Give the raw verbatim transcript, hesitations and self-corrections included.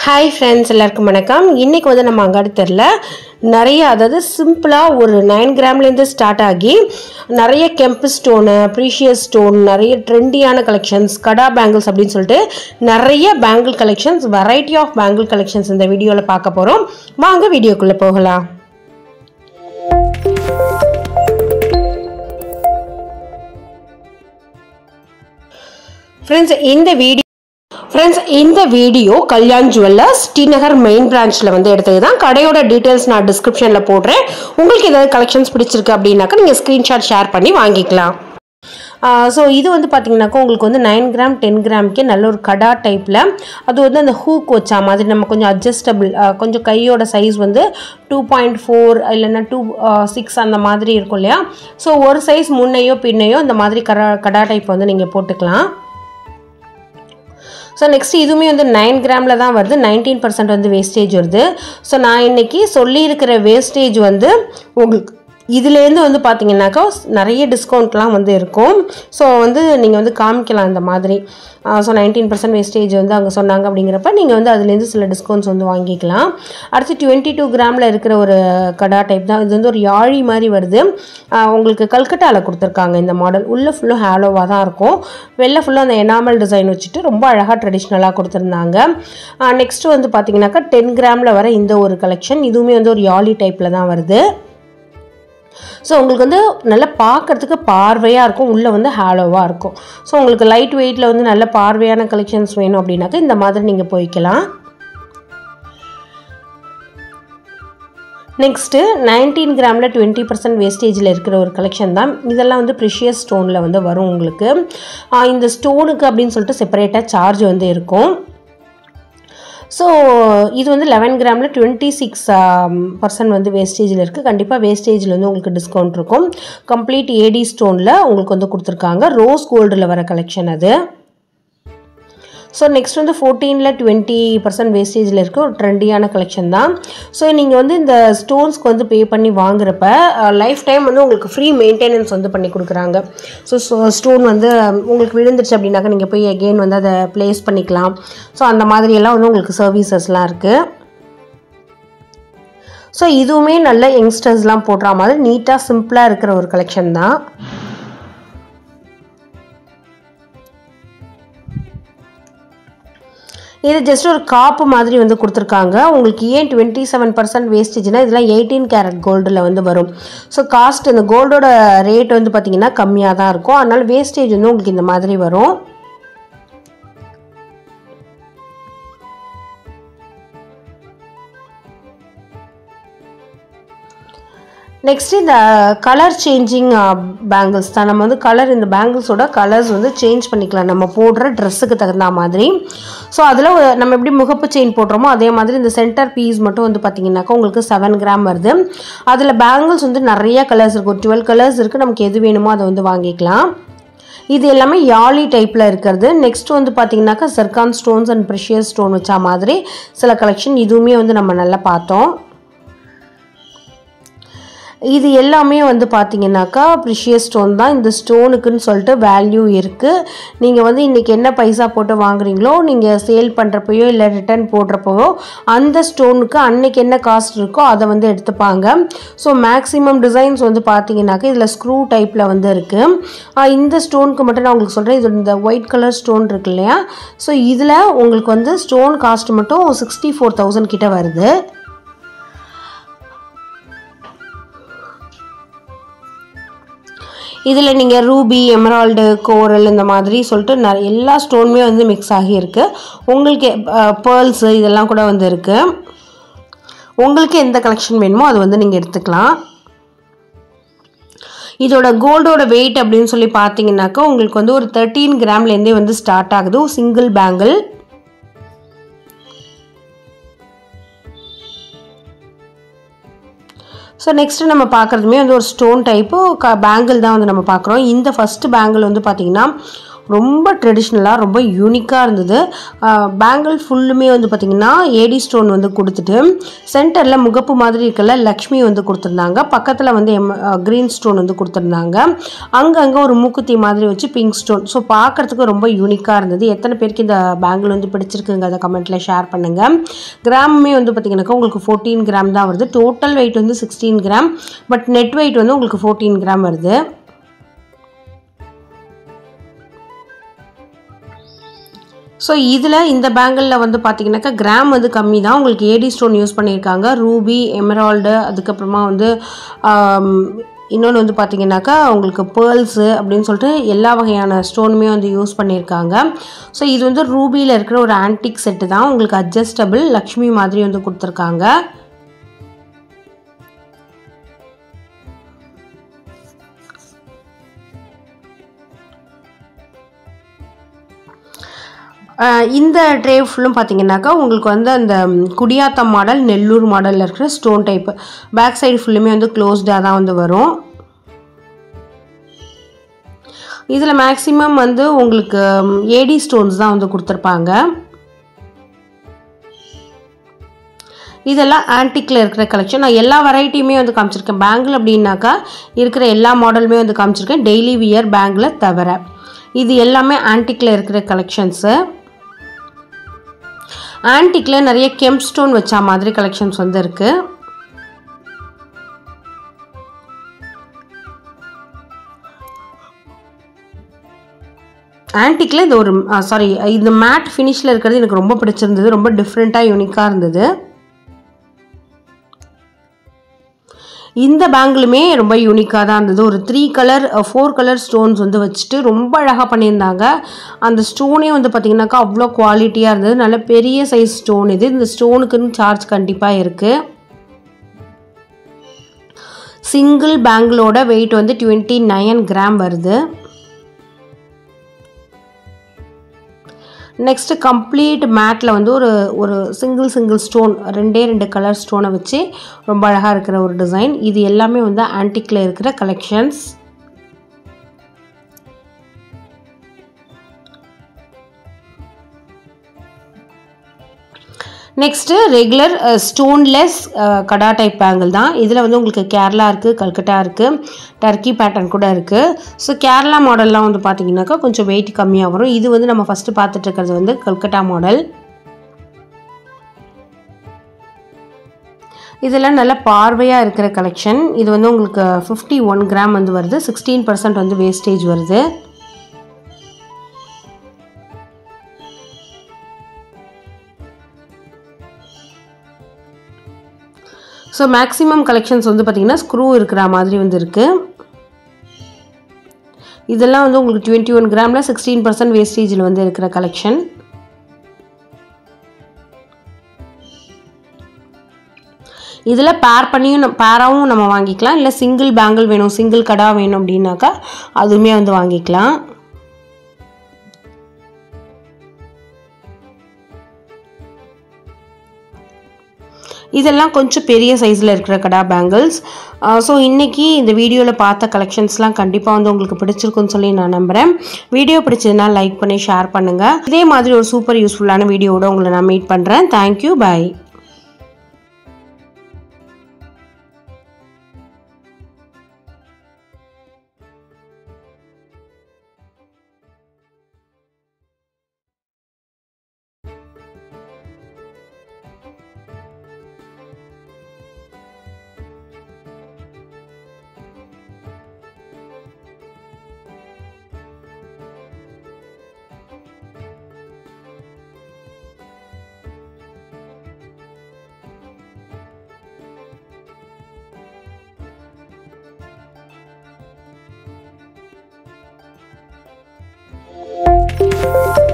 Hi friends, எல்லாருக்கும் வணக்கம். இன்னைக்கு வந்து நம்ம அங்காடித்தெருல நிறைய அதாவது சிம்பிளா ஒரு nine கிராம்ல இருந்து ஸ்டார்ட் ஆகி நிறைய கெம்ப் ஸ்டோன், ப்ரீஷியஸ் ஸ்டோன், நிறைய ட்ரெண்டியான கலெக்ஷன்ஸ், கடா பேங்கிள்ஸ் அப்படினு சொல்லிட்டு நிறைய bangle collections, variety of bangle collections இந்த வீடியோல பார்க்க போறோம். வாங்க வீடியோக்குள்ள போகலாம். Friends, இந்த வீடியோ Friends, இந்த வீடியோ கல்யாண் ஜுவல்லர்ஸ் டிநகர் மெயின் பிரான்ச்ல வந்து எடுத்தது தான். கடையோட டீடைல்ஸ் நான் டிஸ்கிரிப்ஷன்ல போடுறேன். உங்களுக்கு ஏதாவது கலெக்ஷன்ஸ் பிடிச்சிருக்கு அப்படின்னாக்கா நீங்க ஸ்கிரீன்ஷாட் ஷேர் பண்ணி வாங்கிக்கலாம். ஸோ இது வந்து பார்த்தீங்கன்னாக்கா உங்களுக்கு வந்து நைன் கிராம் டென் கிராம்க்கே நல்ல ஒரு கடா டைப்பில், அது வந்து அந்த ஹூக் வச்சா மாதிரி நம்ம கொஞ்சம் அட்ஜஸ்டபிள், கொஞ்சம் கையோட சைஸ் வந்து டூ பாயிண்ட் ஃபோர் இல்லைன்னா டூ சிக்ஸ் அந்த மாதிரி இருக்கும் இல்லையா. ஸோ ஒரு சைஸ் முன்னையோ பின்னையோ இந்த மாதிரி கடா கடா டைப் வந்து நீங்கள் போட்டுக்கலாம். ஸோ நெக்ஸ்ட் இதுவுமே வந்து நைன் கிராமில் தான் வருது, நைன்டீன் பர்சன்ட் வந்து வேஸ்டேஜ் வருது. ஸோ நான் இன்றைக்கி சொல்லியிருக்கிற வேஸ்டேஜ் வந்து உங்களுக்கு இதுலேருந்து வந்து பார்த்தீங்கன்னாக்கா நிறைய டிஸ்கவுண்ட்லாம் வந்து இருக்கும். ஸோ வந்து நீங்கள் வந்து காமிக்கலாம் இந்த மாதிரி. ஸோ நைன்டீன் பர்சன்ட் வேஸ்டேஜ் வந்து அங்கே சொன்னாங்க அப்படிங்கிறப்ப நீங்கள் வந்து அதுலேருந்து சில டிஸ்கவுண்ட்ஸ் வந்து வாங்கிக்கலாம். அடுத்து டுவெண்ட்டி டூ கிராமில் இருக்கிற ஒரு கடா டைப் தான். இது வந்து ஒரு யாழி மாதிரி வருது. உங்களுக்கு கல்கட்டாவில் கொடுத்துருக்காங்க இந்த மாடல். உள்ளே ஃபுல்லும் ஹேலோவாக தான் இருக்கும். வெளில ஃபுல்லாக அந்த எனாமல் டிசைன் வச்சுட்டு ரொம்ப அழகாக ட்ரெடிஷ்னலாக கொடுத்துருந்தாங்க. நெக்ஸ்ட்டு வந்து பார்த்தீங்கன்னாக்கா டென் கிராமில் வர இந்த ஒரு கலெக்ஷன், இதுவுமே வந்து ஒரு யாழி டைப்பில் தான் வருது. ஸோ உங்களுக்கு வந்து நல்லா பார்க்குறதுக்கு பார்வையாக இருக்கும், உள்ளே வந்து ஹேலோவாக இருக்கும். ஸோ உங்களுக்கு லைட் வெயிட்டில் வந்து நல்ல பார்வையான கலெக்ஷன்ஸ் வேணும் அப்படின்னாக்கா இந்த மாதிரி நீங்கள் போய்க்கலாம். நெக்ஸ்ட்டு நைன்டீன் கிராமில் டுவெண்ட்டி பர்சன்ட் வேஸ்டேஜில் இருக்கிற ஒரு கலெக்ஷன் தான். இதெல்லாம் வந்து ப்ரிஷியஸ் ஸ்டோனில் வந்து வரும் உங்களுக்கு. இந்த ஸ்டோனுக்கு அப்படின்னு சொல்லிட்டு செப்பரேட்டாக சார்ஜ் வந்து இருக்கும். ஸோ இது வந்து லெவன் கிராமில் டுவெண்ட்டி சிக்ஸ் பர்சன்ட் வந்து வேஸ்டேஜில் இருக்குது. கண்டிப்பாக வேஸ்டேஜில் வந்து உங்களுக்கு டிஸ்கவுண்ட் இருக்கும். கம்ப்ளீட் ஏடி ஸ்டோனில் உங்களுக்கு வந்து கொடுத்துருக்காங்க. ரோஸ் கோல்டில் வர கலெக்ஷன் அது. ஸோ நெக்ஸ்ட் வந்து ஃபோர்டீனில் டுவெண்ட்டி பர்சன்ட் வேஸ்டேஜில் இருக்க ஒரு ட்ரெண்டியான கலெக்ஷன் தான். ஸோ நீங்கள் வந்து இந்த ஸ்டோன்ஸ்க்கு வந்து பே பண்ணி வாங்குறப்ப லைஃப் டைம் வந்து உங்களுக்கு ஃப்ரீ மெயின்டெனன்ஸ் வந்து பண்ணி கொடுக்குறாங்க. ஸோ ஸ்டோன் வந்து உங்களுக்கு விழுந்துருச்சு அப்படின்னாக்கா நீங்கள் போய் அகெயின் வந்து அதை ப்ளேஸ் பண்ணிக்கலாம். ஸோ அந்த மாதிரியெல்லாம் வந்து உங்களுக்கு சர்வீசஸ்லாம் இருக்குது. ஸோ இதுவுமே நல்ல யங்ஸ்டர்ஸ்லாம் போடுற மாதிரி நீட்டாக சிம்பிளாக இருக்கிற ஒரு கலெக்ஷன் தான். இது ஜஸ்ட் ஒரு காப்பு மாதிரி வந்து கொடுத்துருக்காங்க. உங்களுக்கு ஏன் டுவெண்ட்டி செவன் பர்சன்ட் வேஸ்டேஜ்னா இதெல்லாம் எயிட்டீன் கேரட் கோல்டில் வந்து வரும். ஸோ காஸ்ட் இந்த கோல்டோட ரேட் வந்து பார்த்திங்கன்னா கம்மியாக தான் இருக்கும். அதனால் வேஸ்டேஜ் வந்து உங்களுக்கு இந்த மாதிரி வரும். நெக்ஸ்ட் இந்த கலர் சேஞ்சிங் பேங்கிள்ஸ் தான். நம்ம வந்து கலர் இந்த பேங்கிள்ஸோட கலர்ஸ் வந்து சேஞ்ச் பண்ணிக்கலாம் நம்ம போடுற ட்ரெஸ்ஸுக்கு தகுந்த மாதிரி. ஸோ அதில் நம்ம எப்படி முகப்பு செயின் போடுறோமோ அதே மாதிரி இந்த சென்டர் பீஸ் மட்டும் வந்து பார்த்திங்கனாக்கா உங்களுக்கு செவன் கிராம் வருது. அதில் பேங்கிள்ஸ் வந்து நிறைய கலர்ஸ் இருக்கும், டுவெல் கலர்ஸ் இருக்குது. நமக்கு எது வேணுமோ அதை வந்து வாங்கிக்கலாம். இது எல்லாமே யாழி டைப்பில் இருக்கிறது. நெக்ஸ்ட் வந்து பார்த்திங்கனாக்கா zircon stones and precious stone வச்சா மாதிரி சில கலெக்ஷன் இதுவுமே வந்து நம்ம நல்லா பார்த்தோம். இது எல்லாமே வந்து பார்த்தீங்கன்னாக்கா ப்ரிஷியஸ் ஸ்டோன் தான். இந்த ஸ்டோனுக்குன்னு சொல்லிட்டு வேல்யூ இருக்குது. நீங்கள் வந்து இன்றைக்கி என்ன பைசா போட்டு வாங்குறீங்களோ, நீங்கள் சேல் பண்ணுறப்பையோ இல்லை ரிட்டர்ன் போடுறப்போ அந்த ஸ்டோனுக்கு அன்றைக்கி என்ன காஸ்ட் இருக்கோ அதை வந்து எடுத்துப்பாங்க. ஸோ மேக்ஸிமம் டிசைன்ஸ் வந்து பார்த்தீங்கன்னாக்கா இதில் ஸ்க்ரூ டைப்பில் வந்து இருக்குது. இந்த ஸ்டோனுக்கு மட்டும் நான் உங்களுக்கு சொல்கிறேன். இது இந்த ஒயிட் கலர் ஸ்டோன் இருக்கு இல்லையா. ஸோ இதில் உங்களுக்கு வந்து ஸ்டோன் காஸ்ட் மட்டும் சிக்ஸ்டி ஃபோர் தௌசண்ட் கிட்ட வருது. இதில் நீங்கள் ரூபி, எமரால்டு, கோரல் இந்த மாதிரி சொல்லிட்டு நிறைய எல்லா ஸ்டோனுமே வந்து மிக்ஸ் ஆகி இருக்குது. உங்களுக்கு பேர்ல்ஸு இதெல்லாம் கூட வந்து இருக்குது. உங்களுக்கு எந்த கலெக்ஷன் வேணுமோ அது வந்து நீங்கள் எடுத்துக்கலாம். இதோட கோல்டோட வெயிட் அப்படின்னு சொல்லி பார்த்தீங்கன்னாக்கா உங்களுக்கு வந்து ஒரு தேர்ட்டீன் கிராம்லேருந்தே வந்து ஸ்டார்ட் ஆகுது சிங்கிள் பேங்கிள். ஸோ நெக்ஸ்ட்டு நம்ம பார்க்குறதுமே வந்து ஒரு ஸ்டோன் டைப்பு க பேங்கிள் தான் வந்து நம்ம பார்க்குறோம். இந்த ஃபஸ்ட்டு பேங்கிள் வந்து பார்த்திங்கன்னா ரொம்ப ட்ரெடிஷ்னலாக ரொம்ப யூனிக்காக இருந்தது. பேங்கிள் ஃபுல்லுமே வந்து பார்த்திங்கன்னா ஏடி ஸ்டோன் வந்து கொடுத்துட்டு சென்டரில் முகப்பு மாதிரி இருக்கல லக்ஷ்மி வந்து கொடுத்துருந்தாங்க. பக்கத்தில் வந்து எம் க்ரீன் ஸ்டோன் வந்து கொடுத்துருந்தாங்க. அங்கங்கே ஒரு மூக்குத்தி மாதிரி வச்சு பிங்க் ஸ்டோன். ஸோ பார்க்குறதுக்கு ரொம்ப யூனிக்காக இருந்தது. எத்தனை பேருக்கு இந்த பேங்கிள் வந்து பிடிச்சிருக்குங்க அதை கமெண்ட்டில் ஷேர் பண்ணுங்கள். கிராமுமே வந்து பார்த்திங்கனாக்கா உங்களுக்கு ஃபோர்டீன் கிராம் தான் வருது. டோட்டல் வெயிட் வந்து sixteen gram, but net weight வந்து உங்களுக்கு ஃபோர்டீன் கிராம் வருது. ஸோ இதில் இந்த பேங்கிளில் வந்து பார்த்திங்கனாக்கா கிராம் வந்து கம்மி தான். உங்களுக்கு ஏடி ஸ்டோன் யூஸ் பண்ணியிருக்காங்க, ரூபி, எமரால்டு, அதுக்கப்புறமா வந்து இன்னொன்று வந்து பார்த்திங்கனாக்கா உங்களுக்கு பேர்ல்ஸு அப்படின்னு சொல்லிட்டு எல்லா வகையான ஸ்டோனுமே வந்து யூஸ் பண்ணியிருக்காங்க. ஸோ இது வந்து ரூபியில் இருக்கிற ஒரு ஆன்டிக் செட்டு தான். உங்களுக்கு அட்ஜஸ்டபிள் லக்ஷ்மி மாதிரி வந்து கொடுத்துருக்காங்க. இந்த ட்ரே ஃபுல்லும் பார்த்தீங்கன்னாக்கா உங்களுக்கு வந்து அந்த குடியாத்தம் மாடல், நெல்லூர் மாடலில் இருக்கிற ஸ்டோன் டைப்பு. பேக் சைடு ஃபுல்லுமே வந்து க்ளோஸ்டாக தான் வந்து வரும். இதில் மேக்ஸிமம் வந்து உங்களுக்கு ஏடி ஸ்டோன்ஸ் தான் வந்து கொடுத்துருப்பாங்க. இதெல்லாம் ஆன்டிக்கில் இருக்கிற கலெக்ஷன். நான் எல்லா வெரைட்டியுமே வந்து காமிச்சிருக்கேன். பேங்கிள் அப்படின்னாக்கா இருக்கிற எல்லா மாடலுமே வந்து காமிச்சிருக்கேன், டெய்லி வியர் பேங்கில் தவிர. இது எல்லாமே ஆன்டிக்கில் இருக்கிற கலெக்ஷன்ஸு. ஆன்டிக்கில் நிறைய கெம்ப் ஸ்டோன் வச்சா மாதிரி கலெக்ஷன்ஸ் வந்து இருக்குது. ஆன்டிக்கில் இது ஒரு சாரி இந்த மேட் ஃபினிஷில் இருக்கிறது எனக்கு ரொம்ப பிடிச்சிருந்தது. ரொம்ப டிஃப்ரெண்ட்டாக யூனிக்காக இருந்தது. இந்த பேங்கிளுமே ரொம்ப யூனிக்காக தான் இருந்தது. ஒரு three colour four colour stones வந்து வச்சுட்டு ரொம்ப அழகாக பண்ணியிருந்தாங்க. அந்த ஸ்டோனே வந்து பார்த்திங்கனாக்கா அவ்வளோ குவாலிட்டியாக இருந்தது. நல்ல பெரிய சைஸ் ஸ்டோன் இது. இந்த ஸ்டோனுக்குன்னு சார்ஜ் கண்டிப்பாக இருக்குது. சிங்கிள் பேங்கிளோட வெயிட் வந்து டுவெண்ட்டி நைன் கிராம் வருது. நெக்ஸ்ட்டு கம்ப்ளீட் மேட்டில் வந்து ஒரு ஒரு சிங்கிள் சிங்கிள் ஸ்டோன், ரெண்டே ரெண்டு கலர் ஸ்டோனை வச்சு ரொம்ப அழகாக இருக்கிற ஒரு டிசைன். இது எல்லாமே வந்து ஆன்டிக்கில் இருக்கிற கலெக்ஷன்ஸ். நெக்ஸ்ட்டு ரெகுலர் ஸ்டோன்லெஸ் கடா டைப் பேங்கிள் தான். இதில் வந்து உங்களுக்கு கேரளா இருக்குது, கல்கட்டா இருக்குது, டர்க்கி பேட்டர்ன் கூட இருக்குது. ஸோ கேரளா மாடல்லாம் வந்து பார்த்திங்கனாக்கா கொஞ்சம் வெயிட் கம்மியாக வரும். இது வந்து நம்ம ஃபஸ்ட்டு பார்த்துட்டு இருக்கிறது வந்து கல்கட்டா மாடல். இதெல்லாம் நல்ல பார்வையாக இருக்கிற கலெக்ஷன். இது வந்து உங்களுக்கு ஃபிஃப்டி ஒன் கிராம் வந்து வருது. சிக்ஸ்டீன் பர்சன்ட் வந்து வேஸ்டேஜ் வருது. ஸோ மேக்ஸிமம் கலெக்ஷன்ஸ் வந்து பார்த்திங்கன்னா ஸ்க்ரூ இருக்கிற மாதிரி வந்து இருக்குது. இதெல்லாம் வந்து உங்களுக்கு டுவெண்ட்டி ஒன் கிராமில் சிக்ஸ்டீன் பர்சன்ட் வேஸ்டேஜில் வந்து இருக்கிற கலெக்ஷன். இதில் பேர் பண்ணியும் பேராகவும் நம்ம வாங்கிக்கலாம், இல்லை சிங்கிள் பேங்கிள் வேணும், சிங்கிள் கடா வேணும் அப்படின்னாக்கா அதுவுமே வந்து வாங்கிக்கலாம். இதெல்லாம் கொஞ்சம் பெரிய சைஸில் இருக்கிற கடா பேங்கிள்ஸ். ஸோ இன்றைக்கி இந்த வீடியோவில் பார்த்த கலெக்ஷன்ஸ்லாம் கண்டிப்பாக வந்து உங்களுக்கு பிடிச்சிருக்குன்னு சொல்லி நான் நம்புகிறேன். வீடியோ பிடிச்சதுன்னா லைக் பண்ணி ஷேர் பண்ணுங்கள். இதே மாதிரி ஒரு சூப்பர் யூஸ்ஃபுல்லான வீடியோவோட உங்களை நான் மீட் பண்ணுறேன். Thank you, bye. Thank you.